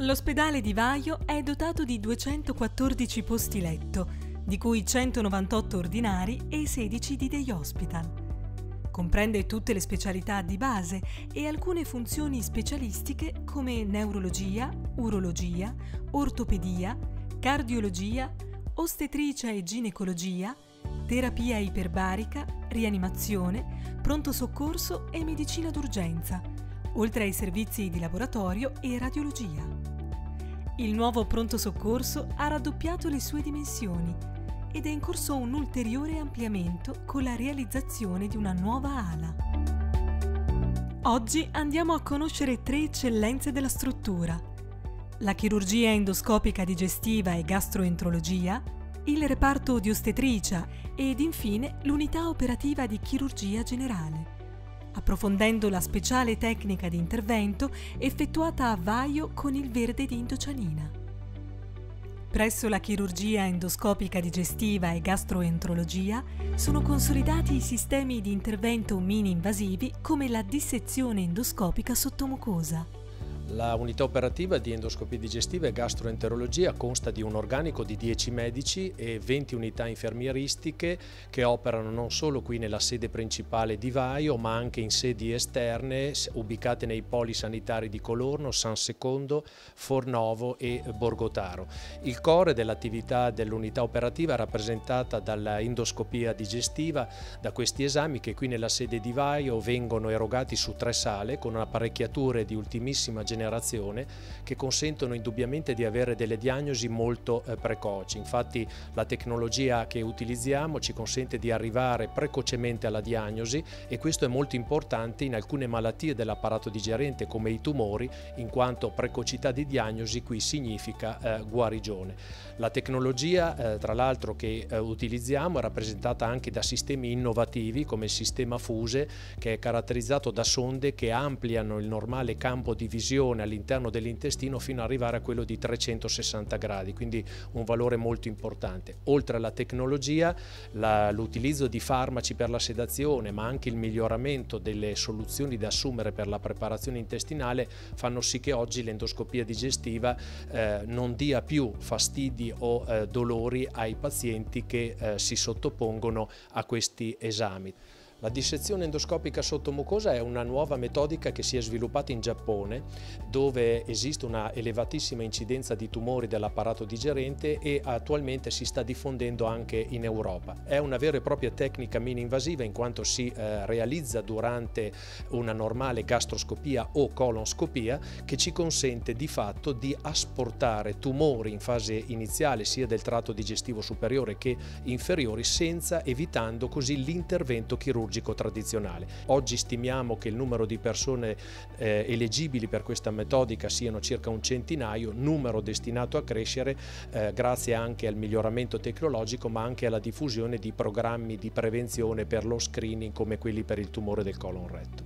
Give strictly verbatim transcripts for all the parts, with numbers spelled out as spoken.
L'ospedale di Vaio è dotato di duecentoquattordici posti letto, di cui centonovantotto ordinari e sedici di day hospital. Comprende tutte le specialità di base e alcune funzioni specialistiche come neurologia, urologia, ortopedia, cardiologia, ostetricia e ginecologia, terapia iperbarica, rianimazione, pronto soccorso e medicina d'urgenza, oltre ai servizi di laboratorio e radiologia. Il nuovo pronto soccorso ha raddoppiato le sue dimensioni ed è in corso un ulteriore ampliamento con la realizzazione di una nuova ala. Oggi andiamo a conoscere tre eccellenze della struttura: la chirurgia endoscopica digestiva e gastroenterologia, il reparto di ostetricia ed infine l'unità operativa di chirurgia generale, approfondendo la speciale tecnica di intervento effettuata a Vaio con il verde di Indocianina. Presso la chirurgia endoscopica digestiva e gastroenterologia sono consolidati i sistemi di intervento mini-invasivi come la dissezione endoscopica sottomucosa. La unità operativa di endoscopia digestiva e gastroenterologia consta di un organico di dieci medici e venti unità infermieristiche che operano non solo qui nella sede principale di Vaio, ma anche in sedi esterne ubicate nei poli sanitari di Colorno, San Secondo, Fornovo e Borgotaro. Il core dell'attività dell'unità operativa è rappresentata dall'endoscopia digestiva, da questi esami che qui nella sede di Vaio vengono erogati su tre sale con apparecchiature di ultimissima generazione che consentono indubbiamente di avere delle diagnosi molto eh, precoci. Infatti la tecnologia che utilizziamo ci consente di arrivare precocemente alla diagnosi e questo è molto importante in alcune malattie dell'apparato digerente come i tumori, in quanto precocità di diagnosi qui significa eh, guarigione. La tecnologia eh, tra l'altro che eh, utilizziamo è rappresentata anche da sistemi innovativi come il sistema Fuse, che è caratterizzato da sonde che ampliano il normale campo di visione all'interno dell'intestino fino ad arrivare a quello di trecentosessanta gradi, quindi un valore molto importante. Oltre alla tecnologia, l'utilizzo di farmaci per la sedazione, ma anche il miglioramento delle soluzioni da assumere per la preparazione intestinale fanno sì che oggi l'endoscopia digestiva eh, non dia più fastidi o eh, dolori ai pazienti che eh, si sottopongono a questi esami. La dissezione endoscopica sottomucosa è una nuova metodica che si è sviluppata in Giappone, dove esiste una elevatissima incidenza di tumori dell'apparato digerente e attualmente si sta diffondendo anche in Europa. È una vera e propria tecnica mini-invasiva in quanto si eh, realizza durante una normale gastroscopia o colonscopia che ci consente di fatto di asportare tumori in fase iniziale sia del tratto digestivo superiore che inferiori, senza evitando così l'intervento chirurgico tradizionale. Oggi stimiamo che il numero di persone eh, elegibili per questa metodica siano circa un centinaio, numero destinato a crescere eh, grazie anche al miglioramento tecnologico, ma anche alla diffusione di programmi di prevenzione per lo screening come quelli per il tumore del colon retto.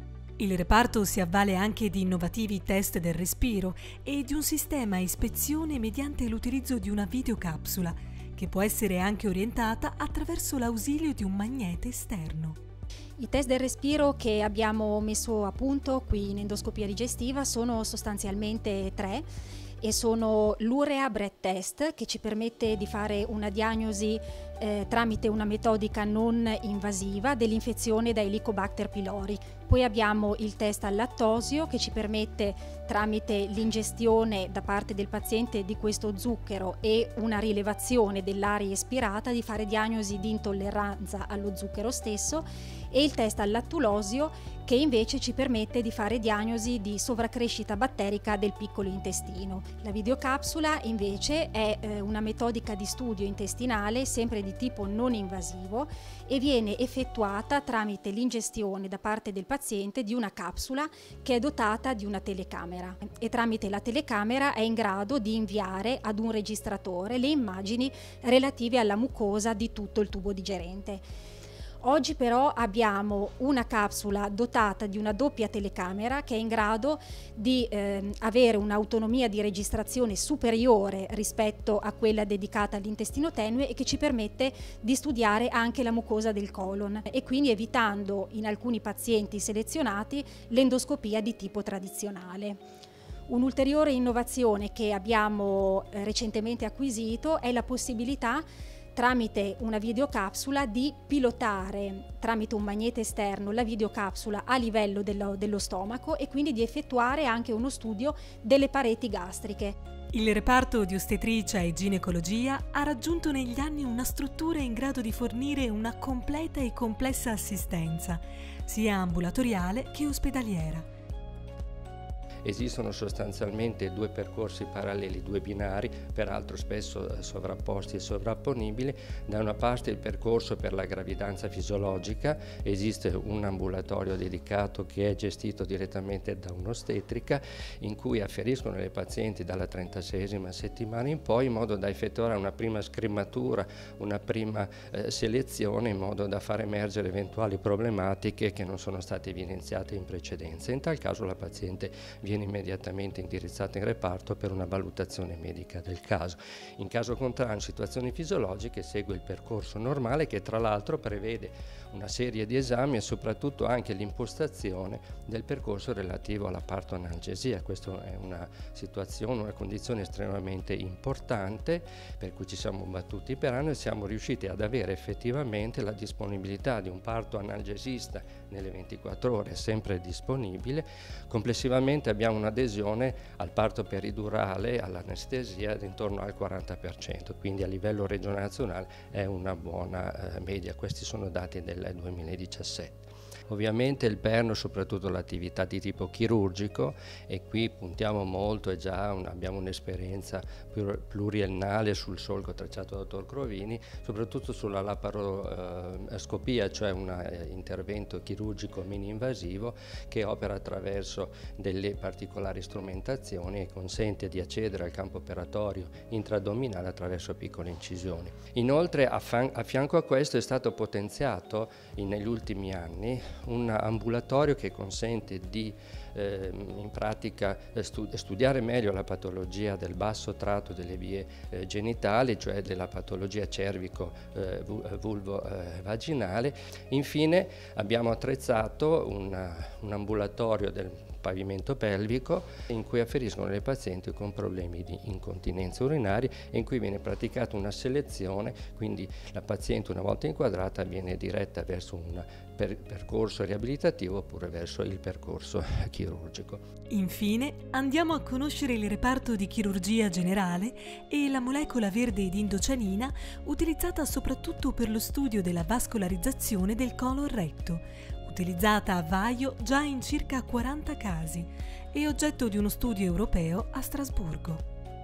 Il reparto si avvale anche di innovativi test del respiro e di un sistema a ispezione mediante l'utilizzo di una videocapsula che può essere anche orientata attraverso l'ausilio di un magnete esterno. I test del respiro che abbiamo messo a punto qui in endoscopia digestiva sono sostanzialmente tre e sono l'urea breath test, che ci permette di fare una diagnosi eh, tramite una metodica non invasiva dell'infezione da Helicobacter pylori. Poi abbiamo il test al lattosio che ci permette, tramite l'ingestione da parte del paziente di questo zucchero e una rilevazione dell'aria espirata, di fare diagnosi di intolleranza allo zucchero stesso, e il test al lattulosio che invece ci permette di fare diagnosi di sovraccrescita batterica del piccolo intestino. La videocapsula invece è eh, una metodica di studio intestinale sempre di tipo non invasivo e viene effettuata tramite l'ingestione da parte del paziente di una capsula che è dotata di una telecamera e tramite la telecamera è in grado di inviare ad un registratore le immagini relative alla mucosa di tutto il tubo digerente. Oggi però abbiamo una capsula dotata di una doppia telecamera che è in grado di eh, avere un'autonomia di registrazione superiore rispetto a quella dedicata all'intestino tenue e che ci permette di studiare anche la mucosa del colon e quindi evitando in alcuni pazienti selezionati l'endoscopia di tipo tradizionale. Un'ulteriore innovazione che abbiamo eh, recentemente acquisito è la possibilità, tramite una videocapsula, di pilotare tramite un magnete esterno la videocapsula a livello dello, dello stomaco e quindi di effettuare anche uno studio delle pareti gastriche. Il reparto di ostetricia e ginecologia ha raggiunto negli anni una struttura in grado di fornire una completa e complessa assistenza, sia ambulatoriale che ospedaliera. Esistono sostanzialmente due percorsi paralleli, due binari, peraltro spesso sovrapposti e sovrapponibili. Da una parte il percorso per la gravidanza fisiologica, esiste un ambulatorio dedicato che è gestito direttamente da un'ostetrica, in cui afferiscono le pazienti dalla trentaseiesima settimana in poi, in modo da effettuare una prima scrematura, una prima eh, selezione, in modo da far emergere eventuali problematiche che non sono state evidenziate in precedenza. In tal caso la paziente viene immediatamente indirizzata in reparto per una valutazione medica del caso. In caso contrario, in situazioni fisiologiche, segue il percorso normale, che tra l'altro prevede una serie di esami e soprattutto anche l'impostazione del percorso relativo alla parto-analgesia. Questa è una situazione, una condizione estremamente importante, per cui ci siamo battuti per anni e siamo riusciti ad avere effettivamente la disponibilità di un parto analgesista nelle ventiquattro ore, sempre disponibile. Complessivamente abbiamo un'adesione al parto peridurale, all'anestesia, di intorno al quaranta per cento, quindi a livello regionale nazionale è una buona eh, media. Questi sono dati del duemiladiciassette. Ovviamente il perno, soprattutto l'attività di tipo chirurgico, e qui puntiamo molto e già un, abbiamo un'esperienza pluriennale sul solco tracciato dal dottor Crovini, soprattutto sulla laparoscopia, cioè un eh, intervento chirurgico mini-invasivo che opera attraverso delle particolari strumentazioni e consente di accedere al campo operatorio intraaddominale attraverso piccole incisioni. Inoltre a, a fianco a questo è stato potenziato in, negli ultimi anni un ambulatorio che consente di eh, in pratica stu studiare meglio la patologia del basso tratto delle vie eh, genitali, cioè della patologia cervico-vulvo-vaginale. Eh, Infine abbiamo attrezzato una, un ambulatorio del pavimento pelvico in cui afferiscono le pazienti con problemi di incontinenza urinaria e in cui viene praticata una selezione, quindi la paziente, una volta inquadrata, viene diretta verso un per percorso riabilitativo oppure verso il percorso chirurgico. Infine andiamo a conoscere il reparto di chirurgia generale e la molecola verde di indocianina, utilizzata soprattutto per lo studio della vascolarizzazione del colon retto, utilizzata a vaio già in circa quaranta casi e oggetto di uno studio europeo a Strasburgo.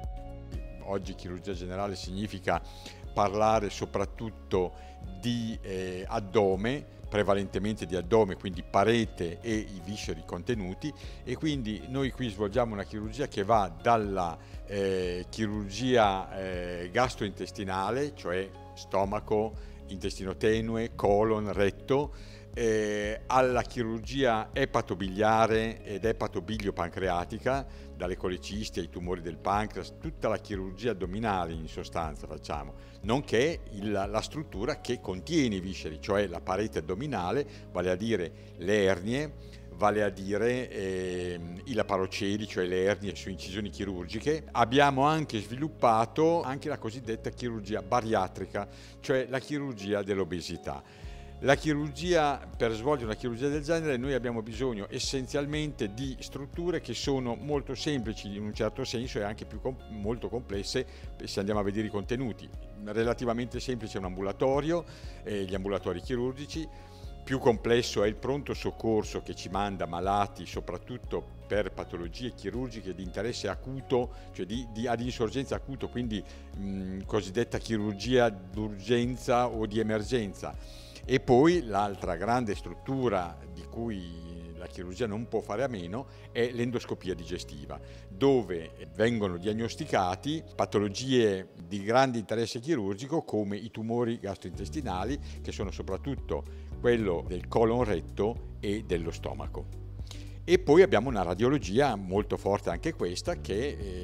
Oggi chirurgia generale significa parlare soprattutto di eh, addome, prevalentemente di addome, quindi parete e i visceri contenuti, e quindi noi qui svolgiamo una chirurgia che va dalla eh, chirurgia eh, gastrointestinale, cioè stomaco, intestino tenue, colon, retto, Eh, alla chirurgia epatobiliare ed epatobilio-pancreatica, dalle colecisti ai tumori del pancreas, tutta la chirurgia addominale in sostanza facciamo, nonché il, la struttura che contiene i visceri, cioè la parete addominale, vale a dire le ernie, vale a dire eh, i laparoceli, cioè le ernie su incisioni chirurgiche. Abbiamo anche sviluppato anche la cosiddetta chirurgia bariatrica, cioè la chirurgia dell'obesità. La chirurgia, per svolgere una chirurgia del genere, noi abbiamo bisogno essenzialmente di strutture che sono molto semplici in un certo senso e anche più com molto complesse se andiamo a vedere i contenuti. Relativamente semplice è un ambulatorio, eh, gli ambulatori chirurgici. Più complesso è il pronto soccorso che ci manda malati soprattutto per patologie chirurgiche di interesse acuto, cioè di, di, ad insorgenza acuto, quindi mh, cosiddetta chirurgia d'urgenza o di emergenza. E poi l'altra grande struttura di cui la chirurgia non può fare a meno è l'endoscopia digestiva, dove vengono diagnosticati patologie di grande interesse chirurgico come i tumori gastrointestinali, che sono soprattutto quello del colon retto e dello stomaco. E poi abbiamo una radiologia molto forte anche questa, che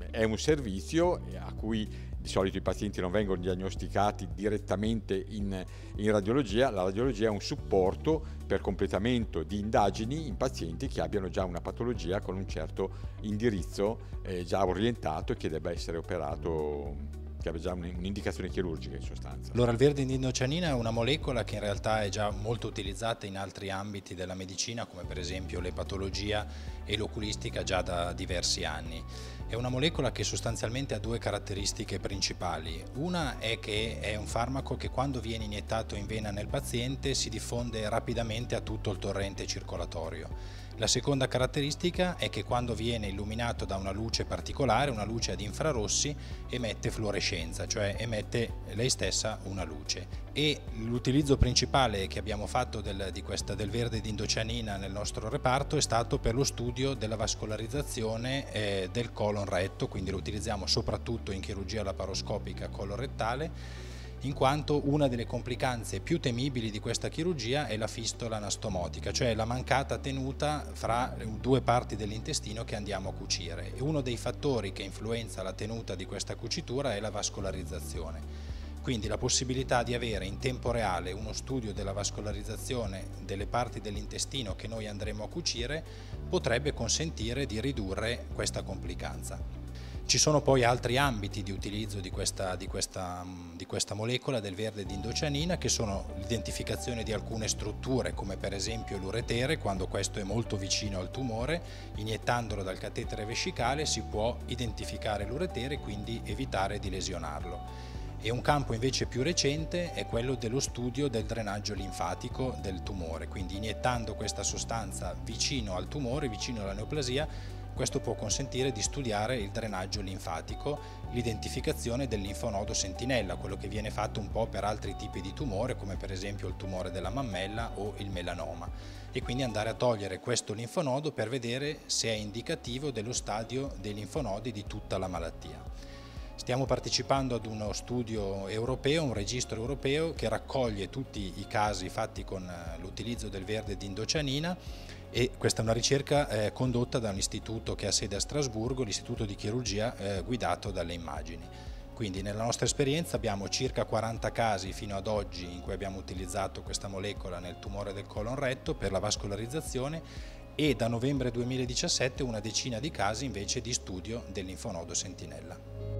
è un servizio a cui di solito i pazienti non vengono diagnosticati direttamente in, in radiologia. La radiologia è un supporto per completamento di indagini in pazienti che abbiano già una patologia con un certo indirizzo eh, già orientato e che debba essere operato, che abbia già un'indicazione chirurgica in sostanza. Allora, il verde di indocianina è una molecola che in realtà è già molto utilizzata in altri ambiti della medicina, come per esempio l'epatologia e l'oculistica, già da diversi anni. È una molecola che sostanzialmente ha due caratteristiche principali. Una è che è un farmaco che quando viene iniettato in vena nel paziente si diffonde rapidamente a tutto il torrente circolatorio. La seconda caratteristica è che quando viene illuminato da una luce particolare, una luce ad infrarossi, emette fluorescenza, cioè emette lei stessa una luce. E l'utilizzo principale che abbiamo fatto del, di questa, del verde di indocianina nel nostro reparto è stato per lo studio della vascolarizzazione eh, del colon retto, quindi lo utilizziamo soprattutto in chirurgia laparoscopica colorettale, in quanto una delle complicanze più temibili di questa chirurgia è la fistola anastomotica, cioè la mancata tenuta fra due parti dell'intestino che andiamo a cucire. E uno dei fattori che influenza la tenuta di questa cucitura è la vascolarizzazione. Quindi la possibilità di avere in tempo reale uno studio della vascolarizzazione delle parti dell'intestino che noi andremo a cucire potrebbe consentire di ridurre questa complicanza. Ci sono poi altri ambiti di utilizzo di questa, di questa, di questa molecola del verde di indocianina, che sono l'identificazione di alcune strutture, come per esempio l'uretere. Quando questo è molto vicino al tumore, iniettandolo dal catetere vescicale si può identificare l'uretere e quindi evitare di lesionarlo. E un campo invece più recente è quello dello studio del drenaggio linfatico del tumore, quindi iniettando questa sostanza vicino al tumore, vicino alla neoplasia, questo può consentire di studiare il drenaggio linfatico, l'identificazione del linfonodo sentinella, quello che viene fatto un po' per altri tipi di tumore, come per esempio il tumore della mammella o il melanoma, e quindi andare a togliere questo linfonodo per vedere se è indicativo dello stadio dei linfonodi di tutta la malattia. Stiamo partecipando ad uno studio europeo, un registro europeo che raccoglie tutti i casi fatti con l'utilizzo del verde di indocianina, e questa è una ricerca eh, condotta da un istituto che ha sede a Strasburgo, l'Istituto di Chirurgia eh, guidato dalle immagini. Quindi nella nostra esperienza abbiamo circa quaranta casi fino ad oggi in cui abbiamo utilizzato questa molecola nel tumore del colon retto per la vascolarizzazione, e da novembre duemiladiciassette una decina di casi invece di studio del linfonodo sentinella.